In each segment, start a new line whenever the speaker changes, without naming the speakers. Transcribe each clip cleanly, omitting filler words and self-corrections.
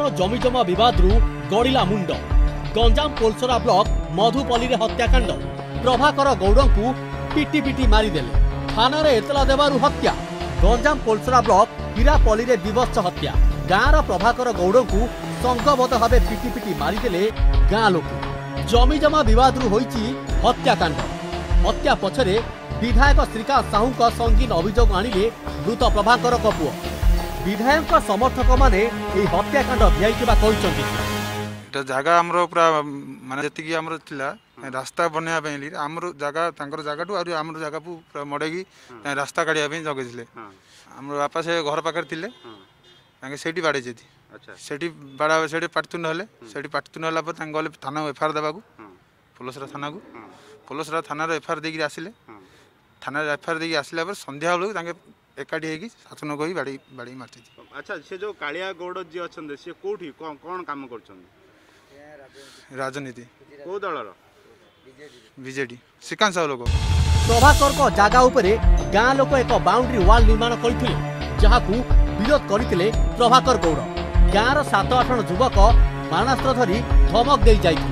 जमीजमा विवाद गड़िला मुंड। गंजाम पोलसरा ब्लॉक मधुपल्ली रे हत्याकांड। प्रभाकर गौड़ को पिटी पिटी मारिदेले। थाना रे एतला देवारु हत्या। गंजाम पोलसरा ब्लॉक हीरापल्ली रे विवत्स हत्या। गाँर प्रभाकर गौड़ को संघबद्ध भाव पिटी पिटी मारिदेले गाँ लोक। जमीजमा विवाद होईची हत्याकांड। हत्या पछरे विधायक श्रीकांत साहू का संगीन अभियोग आनिले मृत प्रभाकर पुओ। विधायक समर्थक माने ए हत्याकांड भियाइथिबा कहिसंती।
एटा जागा हमरो पूरा माने जति हमरो थिला रास्ता बनया पे हमरो जागा तांकर जागाटू आ हमरो जागा पूरा मडेगी रास्ता काढिया पे जगेथिले। हमरो बापा से घर पाकर थिले तांगे सेठी बाडे जेती। अच्छा सेठी बाडा सेठी पाटतुन हले सेठी पाटतुन हला पर तांग गले थाना एफआर देबाकू पुलिसरा थाना को पुलिसरा थाना रे एफआर देगी आसिले। थाना एफआर देगी आसिला पर संध्या बेलू तांगे एकाठी हेगी शासन कही बाड़ी बाड़ी मारती।
अच्छा से जो कालिया गौड़ जी अछन से कोठी कोन काम करछन?
राजनीति
को दलर?
बीजेडी श्रीकांत साहू लोक।
प्रभाकर को जागा उपरे गाँ लोक एक बाउंड्री वाल निर्माण करथिले जहाकू विरोध करथिले प्रभाकर गौड़। गाँर 7-8 जन युवक मारणास्त्र धरी धमक दे जाइथिले।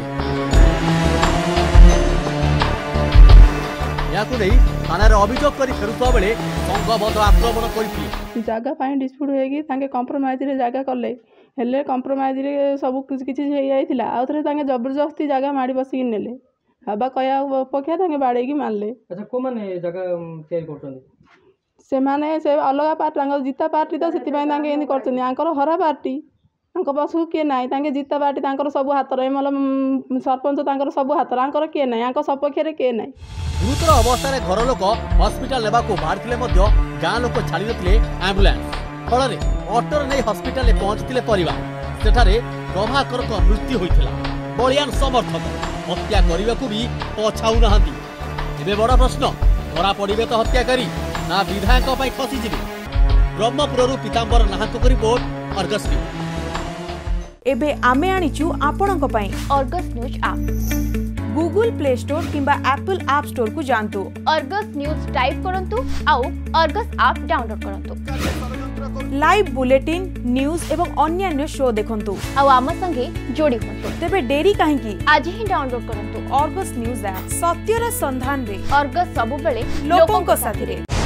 याकू नै थाना रे अभियोग करी फेरुवा बेले संघबद्ध आक्रमण करथिले।
जागा पाई डिस्प्यूट होएगी तांके कंप्रोमाइज रे जागा करले हेले कंप्रोमाइज रे सब किछि हे जाइथिला। आ थरे तांके जबरदस्ती जागा माडी बसी नेले हबा कया पक्या तांके बाडेगी मारले।
अच्छा को माने जागा तयार करछन?
से माने से अलगा पार्टी तांके जीता पार्टी तो सेति पई तांके एंदी करछन। आंकर हरा पार्टी तांको बसु के नाही तांके जीता पार्टी तांकर सब हाथ रे मतलब सरपंच तांकर सब हाथ आंकर के नाही आंको सपक्ष रे के नाही।
गुरुतर अवस्था रे घर लोक हॉस्पिटल लेबा को बाहरथिले मध्य गाँ लोक छाड़ी नथिले एम्बुलेंस। फल रे ऑटो नै हॉस्पिटल ले पहुंचथिले परिवार। सेठारे प्रभाकर को मृत्यु होइथिला। बलियान समर्थक हत्या करबाकू भी पछाउ नहंती। एबे बड़ा प्रश्न धरा पड़िबे तो हत्याकारी ना विधायक पई खसी जिबे? ब्रह्मपुररु पीतांबर नाहकको रिपोर्ट अर्गस न्यूज।
एबे आमे आनिचु आपणक पई
Argus news app.
Google Play Store किंबा एप्पल ऐप स्टोर को जानतु
अर्गस न्यूज टाइप करंतु आउ अर्गस ऐप डाउनलोड करंतु।
लाइव बुलेटिन न्यूज एवं अन्य शो देखंतु
आउ आम संगे जोड़ी होंतु।
तेबे डेरी काहेकि
आज ही डाउनलोड करंतु
अर्गस न्यूज ऐप। सत्यर संधान रे
अर्गस सबु बेले
लोकंक साथी रे।